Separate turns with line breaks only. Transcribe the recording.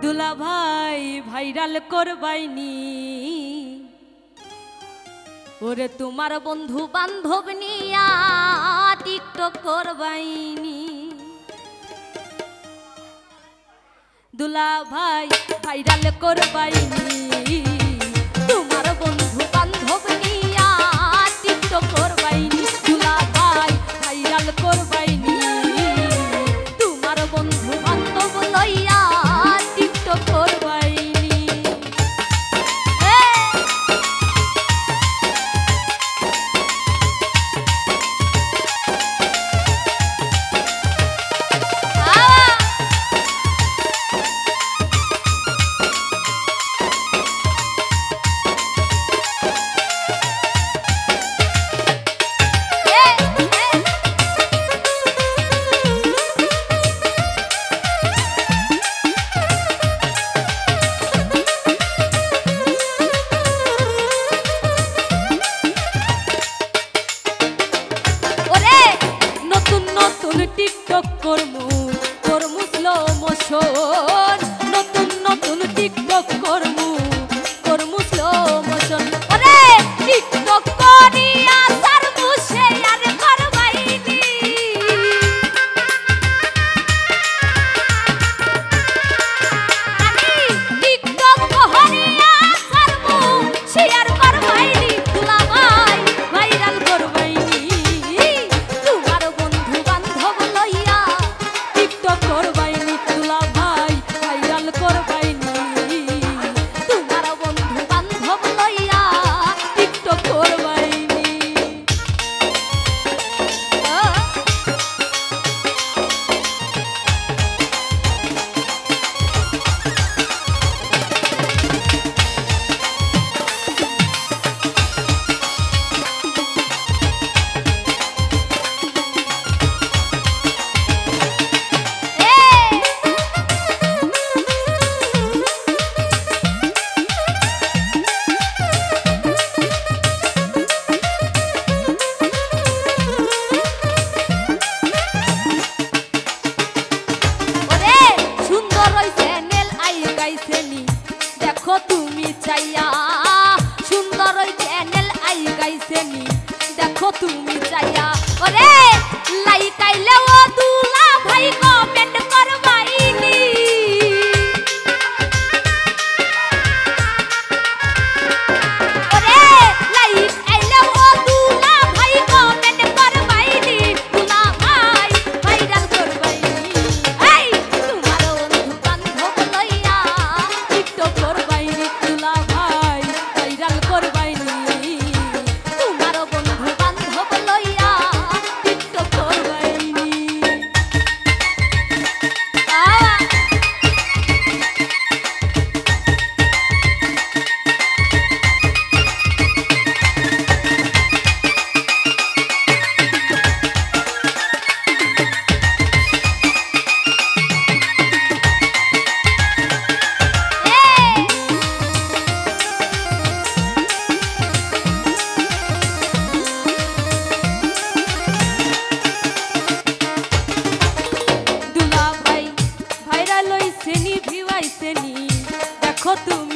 দুলা ভাই ভাইরাল করবাইনি ওরে তোমার বন্ধু বান্ধব নিয়া টিকটক করবাইনি দুলা ভাই ভাইরাল করবাইনি তোমার বন্ধু বান্ধব নিয়া টিকটক করবাইনি দুলা ভাই ভাইরাল করবাইনি তোমার বন্ধু বান্ধব লইয়া টিকটক করবাইনি টিকটক করমু করমু স্লো মোশন নতুন নতুন টিকটক করমু করমু স্লো মোশন ওরে টিকটক করিয়া সারমু শেয়ার করবাইনি আমি টিকটক করিয়া সারমু শেয়ার করবাইনি দুলা ভাই ভাইরাল করবাইনি তোমার বন্ধু বান্ধব লইয়া টিকটক করবাইনি দুলা ভাই ভাইরাল করবাইনি তোমার বন্ধু বান্ধব লইয়া টিকটক করবাইনি দেখো তুমি চাইয়া সুন্দর ওই চ্যানেল আই গাইছেনি দেখো তুমি চাইয়া ওরে লাইক আইলে ও দুলা ভাই কমেন্ট করবাইনি ওরে লাইক আইলে ও দুলা ভাই কমেন্ট করবাইনি দুলা ভাই ভাইরাল করবাইনি এই তোমার বন্ধু বান্ধব লইয়া টিকটক করবাইনি দুলা ভাই ভাইরাল করবাইনি তোমার বন্ধু বান্ধব লইয়া টিকটক করবাইনি দেখো তুমি